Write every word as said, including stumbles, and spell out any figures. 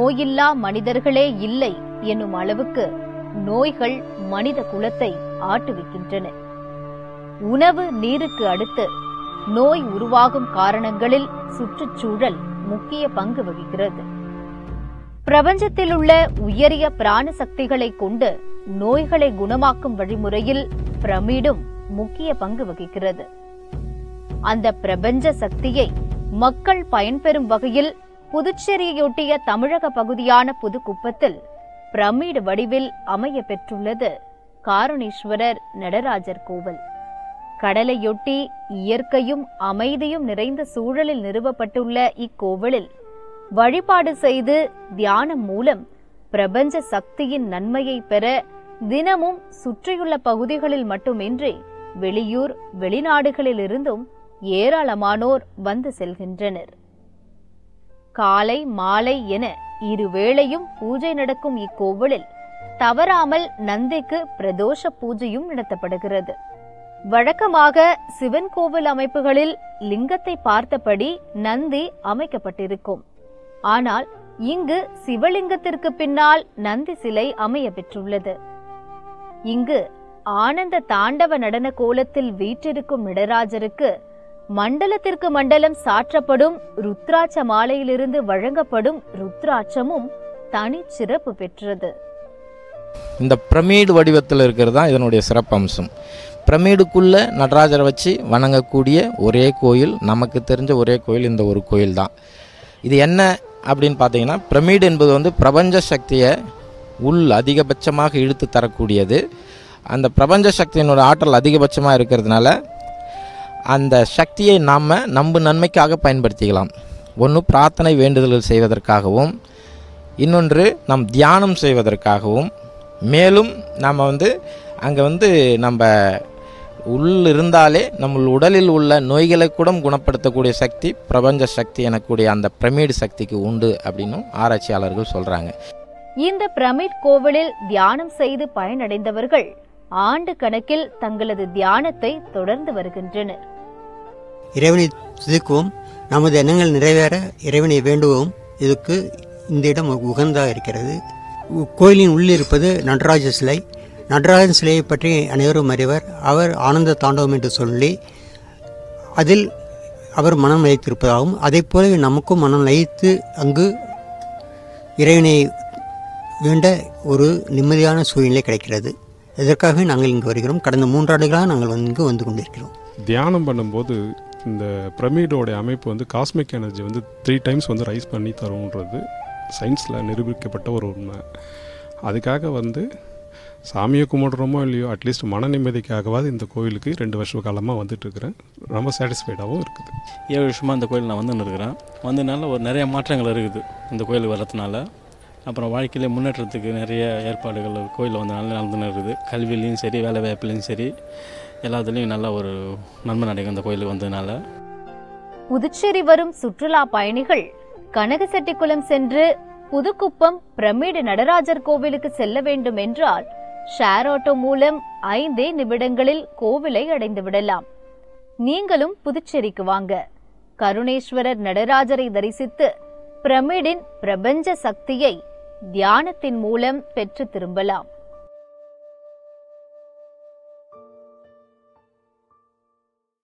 நோயில்லா மனிதர்களே இல்லை என்னும் அளவுக்கு நோய்கள் மனித குலத்தை ஆட்டுவிக்கின்றன. உணவு நீருக்கு அடுத்து நோய் உருவாகும் காரணங்களில் சுற்றுச்சூழல் முக்கிய பங்கு வகிக்கிறது. பிரபஞ்சத்தில் உள்ள உயரிய பிராண சக்திகளை கொண்டு நோய்களை குணமாக்கும் வழிமுறையில் பிரமிடும் முக்கிய பங்கு வகிக்கிறது. அந்த பிரபஞ்ச சக்தியை மக்கள் பயன்பெறும் வகையில் புதுச்சேரியொட்டிய தமிழக பகுதியான புதுக்குப்பத்தில் பிரமிடு வடிவில் அமைய பெற்றுள்ளது காரணீஸ்வரர் நடராஜர் கோவில். கடலையொட்டி இயற்கையும் அமைதியும் நிறைந்த சூழலில் நிறுவப்பட்டுள்ள இக்கோவிலில் வழிபாடு செய்து தியானம் மூலம் பிரபஞ்ச சக்தியின் நன்மையை பெற தினமும் சுற்றியுள்ள பகுதிகளில் மட்டுமின்றி வெளியூர் வெளிநாடுகளில் இருந்தும் ஏராளமானோர் வந்து செல்கின்றனர். காலை மாலை என இருவேளையும் பூஜை நடக்கும் இக்கோவிலில் தவறாமல் நந்திக்கு பிரதோஷ பூஜையும் நடத்தப்படுகிறது. வழக்கமாக சிவன் கோவில் அமைப்புகளில் லிங்கத்தை பார்த்தபடி நந்தி அமைக்கப்பட்டிருக்கும். ஆனால் இங்கு சிவலிங்கத்திற்கு பின்னால் நந்தி சிலை அமைய பெற்றுள்ளது. இங்கு ஆனந்த தாண்டவ நடன கோலத்தில் வீற்றிருக்கும் நடராஜருக்கு மண்டலத்திற்கு மண்டலம் சாற்றப்படும் ருத்ராட்ச மாலையிலிருந்து வழங்கப்படும் ருத்ராட்சமும் தனி சிறப்பு பெற்றது. இந்த பிரமிடு வடிவத்தில் இருக்கிறது தான் இதனுடைய சிறப்பம்சம். பிரமிடுக்குள்ள நடராஜரை வச்சு வணங்கக்கூடிய ஒரே கோயில், நமக்கு தெரிஞ்ச ஒரே கோயில் இந்த ஒரு கோயில் தான். இது என்ன அப்படின்னு பார்த்தீங்கன்னா, பிரமிடு என்பது வந்து பிரபஞ்ச சக்தியை உள் அதிகபட்சமாக இழுத்து தரக்கூடியது. அந்த பிரபஞ்ச சக்தியினோட ஆற்றல் அதிகபட்சமாக இருக்கிறதுனால அந்த சக்தியை நாம் நம்ம நன்மைக்காக பயன்படுத்திக்கலாம். ஒன்று பிரார்த்தனை வேண்டுதல்கள் செய்வதற்காகவும், இன்னொன்று நம் தியானம் செய்வதற்காகவும், மேலும் நாம் வந்து அங்கே வந்து நம்ம உள் இருந்தாலே நம்ம உடலில் உள்ள நோய்களை கூட குணப்படுத்தக்கூடிய சக்தி பிரபஞ்ச சக்தி எனக்கூடிய அந்த பிரமிடு சக்திக்கு உண்டு அப்படின்னும் ஆராய்ச்சியாளர்கள் சொல்கிறாங்க. இந்த பிரமிட் கோவிலில் தியானம் செய்து பயனடைந்தவர்கள் ஆண்டு கணக்கில் தங்களது தியானத்தை தொடர்ந்து வருகின்றனர். இறைவனை துதிக்கவும், நமது எண்ணங்கள் நிறைவேற இறைவனை வேண்டுவோம். இதுக்கு இந்த இடம் உகந்தாக இருக்கிறது. கோயிலின் உள்ளிருப்பது நடராஜ சிலை. நடராஜன் சிலையை பற்றி அனைவரும் அறிவர். அவர் ஆனந்த தாண்டவம் என்று சொல்லி அதில் அவர் மனம் லயித்திருப்பதாகவும், அதை போலவே நமக்கும் மனம் லயித்து அங்கு இறைவனை வேண்ட ஒரு நிம்மதியான சூழ்நிலை கிடைக்கிறது. இதற்காகவே நாங்கள் இங்கு வருகிறோம். கடந்த மூன்றாண்டுகளாக நாங்கள் இங்கு வந்து கொண்டிருக்கிறோம். தியானம் பண்ணும்போது இந்த பிரமிடோடைய அமைப்பு வந்து காஸ்மிக் எனர்ஜி வந்து த்ரீ டைம்ஸ் வந்து ரைஸ் பண்ணி தரும்ன்றது சயின்ஸில் நிரூபிக்கப்பட்ட ஒரு உண்மை. அதுக்காக வந்து சாமியை கும்பிடுறோமோ இல்லையோ, அட்லீஸ்ட் மன நிம்மதிக்காகவாது இந்த கோயிலுக்கு ரெண்டு வருஷ காலமாக வந்துட்டுருக்கிறேன். ரொம்ப சாட்டிஸ்ஃபைடாகவும் இருக்குது. ஏழு வருஷமாக இந்த கோயில் நான் வந்துன்னு இருக்கிறேன். வந்ததுனால ஒரு நிறைய மாற்றங்கள் இருக்குது இந்த கோயிலுக்கு வர்றதுனால. அப்புறம் வாழ்க்கையிலே முன்னேற்றத்துக்கு நிறைய ஏற்பாடுகள் கோயிலில் வந்து நல்லா நடந்துன்னு இருக்குது. கல்வியிலையும் சரி, வேலை வாய்ப்புலையும் சரி, எல்லாத்துலேயும் நல்ல ஒரு நன்மை நடக்கும் இந்த கோயிலுக்கு வந்ததுனால. புதுச்சேரி வரும் சுற்றுலா பயணிகள் கனகசெட்டிக்குளம் சென்று புதுக்குப்பம் பிரமிடு நடராஜர் கோவிலுக்கு செல்ல வேண்டும் என்றால் ஷேர் ஆட்டோ மூலம் ஐந்தே நிமிடங்களில் கோவிலை அடைந்து விடலாம். நீங்களும் புதுச்சேரிக்கு வாங்க. கருணேஸ்வரர் நடராஜரை தரிசித்து பிரமிடின் பிரபஞ்ச சக்தியை தியானத்தின் மூலம் பெற்று திரும்பலாம்.